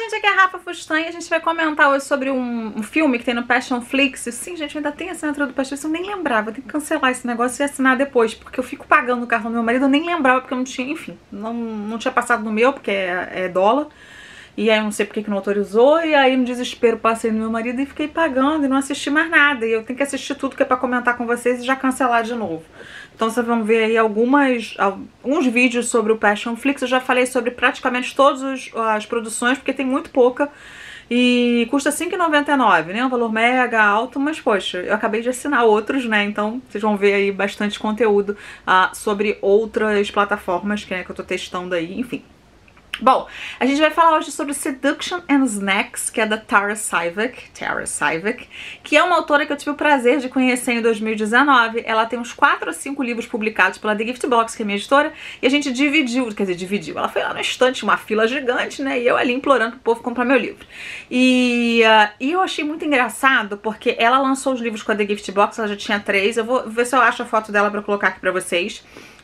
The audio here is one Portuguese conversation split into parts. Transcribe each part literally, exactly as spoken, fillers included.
gente, aqui é a Rafa Fustan e a gente vai comentar hoje sobre um, um filme que tem no Passionflix. Sim, gente, ainda tem assinatura do Passionflix, eu nem lembrava, eu tenho que cancelar esse negócio e assinar depois, porque eu fico pagando o cartão do meu marido, eu nem lembrava porque eu não tinha, enfim, não, não tinha passado no meu, porque é, é dólar. E aí eu não sei porque que não autorizou, e aí no desespero passei no meu marido e fiquei pagando e não assisti mais nada. E eu tenho que assistir tudo que é pra comentar com vocês e já cancelar de novo. Então vocês vão ver aí algumas, alguns vídeos sobre o Passionflix. Eu já falei sobre praticamente todas as produções, porque tem muito pouca. E custa cinco reais e noventa e nove centavos, né? Um valor mega alto, mas poxa, eu acabei de assinar outros, né? Então vocês vão ver aí bastante conteúdo uh, sobre outras plataformas que, né, que eu tô testando aí, enfim. Bom, a gente vai falar hoje sobre Seduction and Snacks, que é da Tara Sivak, Tara Sivak, que é uma autora que eu tive o prazer de conhecer em dois mil e dezenove. Ela tem uns quatro ou cinco livros publicados pela The Gift Box, que é minha editora, e a gente dividiu, quer dizer, dividiu. Ela foi lá no estante, uma fila gigante, né, e eu ali implorando pro povo comprar meu livro. E, uh, e eu achei muito engraçado, porque ela lançou os livros com a The Gift Box, ela já tinha três, eu vou ver se eu acho a foto dela pra colocar aqui pra vocês.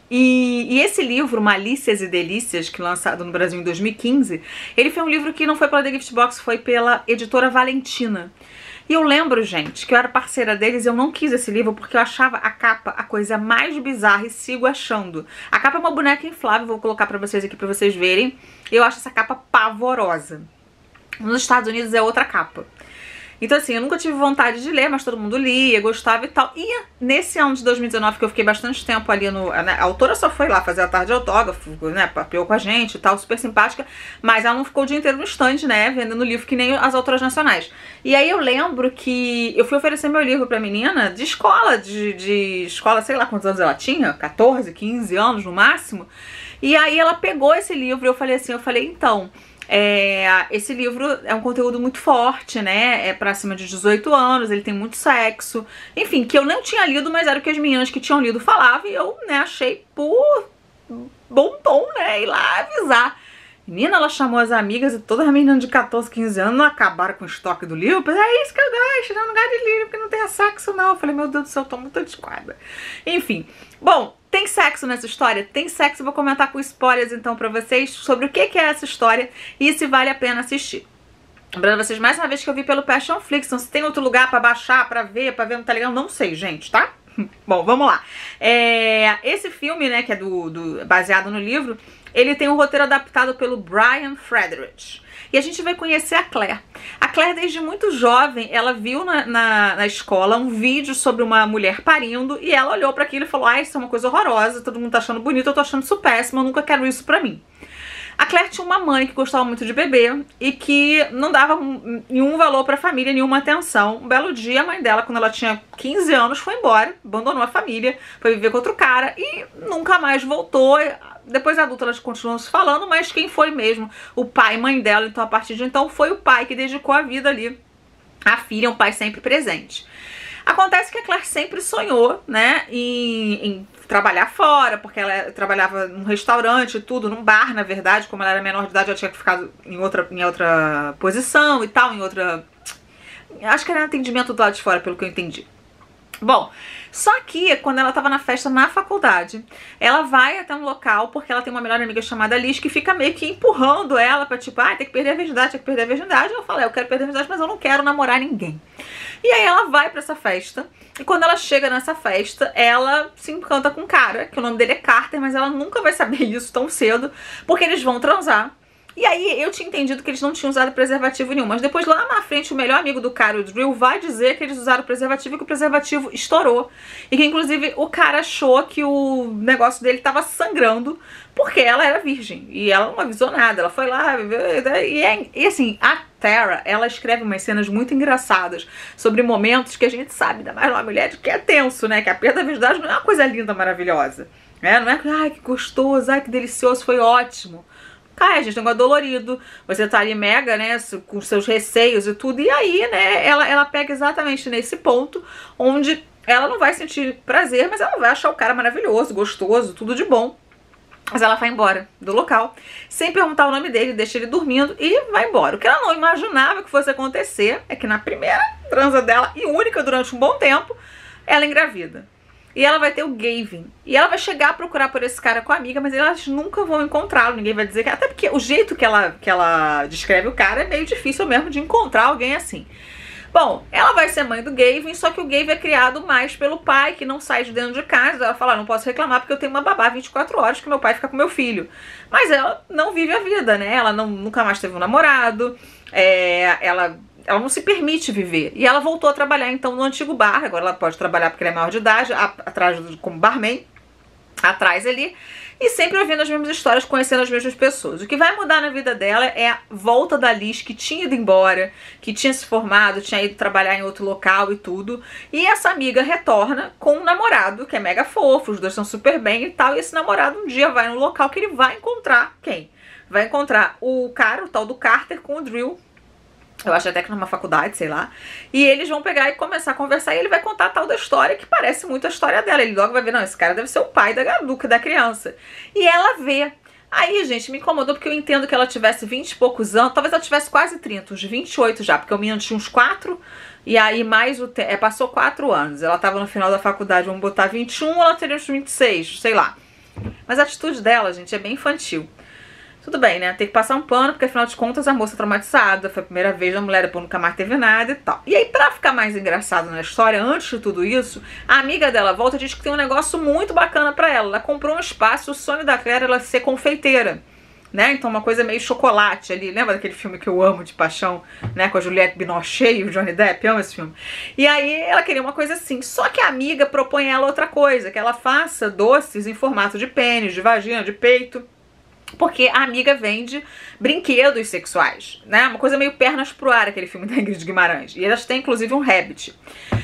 E, e esse livro, Malícias e Delícias, que lançado no Brasil em dois mil e quinze, ele foi um livro que não foi pela The Gift Box, foi pela editora Valentina. E eu lembro, gente, que eu era parceira deles e eu não quis esse livro porque eu achava a capa a coisa mais bizarra e sigo achando. A capa é uma boneca inflável, vou colocar pra vocês aqui pra vocês verem. Eu acho essa capa pavorosa. Nos Estados Unidos é outra capa. Então assim, eu nunca tive vontade de ler, mas todo mundo lia, gostava e tal. E nesse ano de dois mil e dezenove, que eu fiquei bastante tempo ali no... Né, a autora só foi lá fazer a tarde de autógrafo, né, papeou com a gente e tal, super simpática. Mas ela não ficou o dia inteiro no stand, né, vendendo livro que nem as autoras nacionais. E aí eu lembro que eu fui oferecer meu livro pra menina de escola, de, de escola, sei lá quantos anos ela tinha, quatorze, quinze anos no máximo. E aí ela pegou esse livro e eu falei assim, eu falei, então... É, esse livro é um conteúdo muito forte, né? É pra cima de dezoito anos, ele tem muito sexo. Enfim, que eu não tinha lido, mas era o que as meninas que tinham lido falavam. E eu, né, achei por bom tom, né? Ir lá avisar. Menina, ela chamou as amigas e todas as meninas de quatorze, quinze anos acabaram com o estoque do livro. É isso que eu gosto, não gosto de livro, porque não tem sexo, não. Eu falei, meu Deus do céu, eu tô muito antiquada. Enfim, bom... Tem sexo nessa história? Tem sexo, eu vou comentar com spoilers então pra vocês sobre o que é essa história e se vale a pena assistir. Lembrando vocês mais uma vez que eu vi pelo Passionflix, então se tem outro lugar pra baixar, pra ver, pra ver no Telegram, não sei, gente, tá? Bom, vamos lá. É, esse filme, né, que é do, do, baseado no livro, ele tem um roteiro adaptado pelo Brian Frederich. E a gente vai conhecer a Claire. A Claire, desde muito jovem, ela viu na, na, na escola um vídeo sobre uma mulher parindo e ela olhou pra aquilo e falou, ah, isso é uma coisa horrorosa, todo mundo tá achando bonito, eu tô achando isso péssimo, eu nunca quero isso pra mim. A Claire tinha uma mãe que gostava muito de bebê e que não dava nenhum valor pra família, nenhuma atenção. Um belo dia, a mãe dela, quando ela tinha quinze anos, foi embora, abandonou a família, foi viver com outro cara e nunca mais voltou. Depois adulta elas continuam se falando, mas quem foi mesmo o pai e mãe dela, então a partir de então foi o pai que dedicou a vida ali à filha, um pai sempre presente. Acontece que a Claire sempre sonhou, né, em, em trabalhar fora, porque ela trabalhava num restaurante e tudo, num bar, na verdade, como ela era menor de idade, ela tinha que ficar em outra, em outra posição e tal, em outra... Acho que era atendimento do lado de fora, pelo que eu entendi. Bom, só que quando ela tava na festa na faculdade, ela vai até um local, porque ela tem uma melhor amiga chamada Liz, que fica meio que empurrando ela pra tipo, ah, tem que perder a virgindade, tem que perder a virgindade. Eu falei, eu quero perder a virgindade, mas eu não quero namorar ninguém. E aí ela vai pra essa festa, e quando ela chega nessa festa, ela se encanta com um cara, que o nome dele é Carter, mas ela nunca vai saber isso tão cedo, porque eles vão transar. E aí eu tinha entendido que eles não tinham usado preservativo nenhum, mas depois lá na frente o melhor amigo do cara, o Drew, vai dizer que eles usaram preservativo e que o preservativo estourou. E que inclusive o cara achou que o negócio dele tava sangrando porque ela era virgem. E ela não avisou nada, ela foi lá e, é, e assim, a Tara, ela escreve umas cenas muito engraçadas sobre momentos que a gente sabe, ainda mais uma mulher, que é tenso, né? Que a perda da virgindade não é uma coisa linda, maravilhosa. Né? Não é que, ai, que gostoso, ai, que delicioso, foi ótimo. Cai, gente, é um negócio dolorido, você tá ali mega, né, com seus receios e tudo, e aí, né, ela, ela pega exatamente nesse ponto, onde ela não vai sentir prazer, mas ela vai achar o cara maravilhoso, gostoso, tudo de bom. Mas ela vai embora do local, sem perguntar o nome dele, deixa ele dormindo e vai embora. O que ela não imaginava que fosse acontecer é que na primeira transa dela, e única durante um bom tempo, ela engravida. e ela vai ter o Gavin. E ela vai chegar a procurar por esse cara com a amiga, mas elas nunca vão encontrá-lo. Ninguém vai dizer que... Até porque o jeito que ela, que ela descreve o cara é meio difícil mesmo de encontrar alguém assim. Bom, ela vai ser mãe do Gavin, só que o Gavin é criado mais pelo pai, que não sai de dentro de casa. Ela fala, não posso reclamar porque eu tenho uma babá vinte e quatro horas que meu pai fica com meu filho. Mas ela não vive a vida, né? Ela não, nunca mais teve um namorado, é, ela... Ela não se permite viver. E ela voltou a trabalhar, então, no antigo bar. Agora ela pode trabalhar porque ela é maior de idade, a, atrás como barman, atrás ali. E sempre ouvindo as mesmas histórias, conhecendo as mesmas pessoas. O que vai mudar na vida dela é a volta da Liz, que tinha ido embora, que tinha se formado, tinha ido trabalhar em outro local e tudo. E essa amiga retorna com um namorado, que é mega fofo, os dois estão super bem e tal. E esse namorado um dia vai no local que ele vai encontrar quem? Vai encontrar o cara, o tal do Carter, com o Drill. Eu acho até que numa faculdade, sei lá. E eles vão pegar e começar a conversar. E ele vai contar a tal da história que parece muito a história dela. Ele logo vai ver, não, esse cara deve ser o pai da Gaduca, da criança. E ela vê. Aí, gente, me incomodou porque eu entendo que ela tivesse vinte e poucos anos. Talvez ela tivesse quase trinta, uns vinte e oito já. Porque o menino tinha uns quatro. E aí mais o tempo. É, passou quatro anos. Ela tava no final da faculdade, vamos botar vinte e um, ela teria uns vinte e seis, sei lá. Mas a atitude dela, gente, é bem infantil. Tudo bem, né? Tem que passar um pano, porque afinal de contas a moça traumatizada, foi a primeira vez da mulher, depois nunca mais teve nada e tal. E aí, pra ficar mais engraçado na história, antes de tudo isso, a amiga dela volta e diz que tem um negócio muito bacana pra ela. Ela comprou um espaço, o sonho da Claire era ser confeiteira, né? Então uma coisa meio chocolate ali. Lembra daquele filme que eu amo de paixão, né? Com a Juliette Binoche e o Johnny Depp, eu amo esse filme. E aí ela queria uma coisa assim, só que a amiga propõe a ela outra coisa, que ela faça doces em formato de pênis, de vagina, de peito. Porque a amiga vende brinquedos sexuais, né? Uma coisa meio pernas pro ar, aquele filme da Ingrid Guimarães. E elas têm, inclusive, um Rabbit.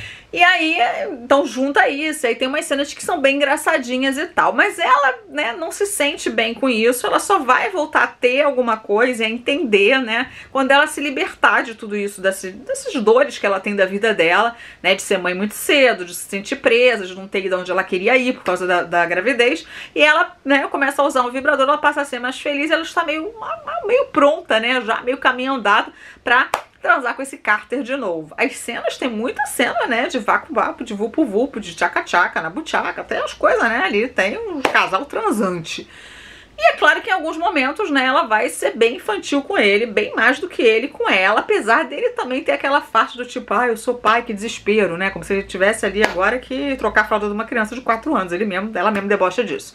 E aí, então junta isso, aí tem umas cenas que são bem engraçadinhas e tal. Mas ela, né, não se sente bem com isso, ela só vai voltar a ter alguma coisa e a entender, né, quando ela se libertar de tudo isso, dessas, dessas dores que ela tem da vida dela, né, de ser mãe muito cedo, de se sentir presa, de não ter ido onde ela queria ir por causa da, da gravidez. E ela, né, começa a usar um vibrador, ela passa a ser mais feliz, ela está meio, meio pronta, né, já meio caminho andado pra transar com esse Carter de novo. As cenas, tem muita cena, né, de vapo-vapo, de vupo-vupo, de tchaca-tchaca, na buchaca, até as coisas, né, ali tem um casal transante. E é claro que em alguns momentos, né, ela vai ser bem infantil com ele, bem mais do que ele com ela, apesar dele também ter aquela faixa do tipo, ah, eu sou pai, que desespero, né, como se ele tivesse ali agora que trocar a fralda de uma criança de quatro anos, ele mesmo, ela mesmo debocha disso.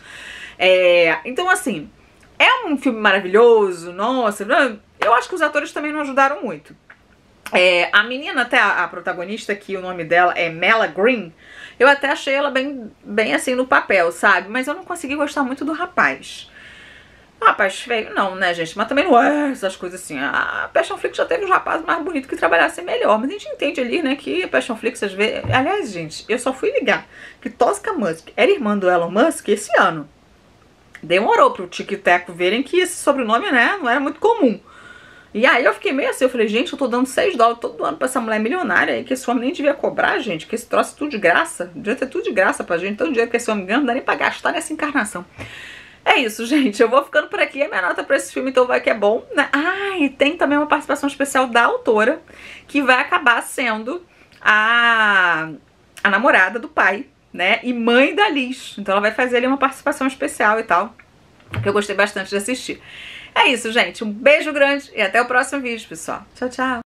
É, então, assim, é um filme maravilhoso, nossa, eu acho que os atores também não ajudaram muito. É, a menina, até a, a protagonista, que o nome dela é Mela Green, eu até achei ela bem, bem assim no papel, sabe? Mas eu não consegui gostar muito do rapaz. O rapaz feio, não, né, gente? Mas também não é essas coisas assim. A Passion Flix já teve um rapaz mais bonito que trabalhasse melhor. Mas a gente entende ali, né, que a Passion Flix às vezes... Aliás, gente, eu só fui ligar que Tosca Musk era irmã do Elon Musk esse ano. Demorou pro Tic e Teco verem que esse sobrenome, né, não era muito comum. E aí eu fiquei meio assim, eu falei, gente, eu tô dando seis dólares todo ano pra essa mulher milionária aí, que esse homem nem devia cobrar, gente, que esse troço é tudo de graça, devia ter tudo de graça pra gente, todo dinheiro que esse homem ganha, não dá nem pra gastar nessa encarnação. É isso, gente, eu vou ficando por aqui, a minha nota pra esse filme então vai que é bom, né? Ah, e tem também uma participação especial da autora, que vai acabar sendo a, a namorada do pai, né, e mãe da Liz, então ela vai fazer ali uma participação especial e tal, que eu gostei bastante de assistir. É isso, gente. Um beijo grande e até o próximo vídeo, pessoal. Tchau, tchau.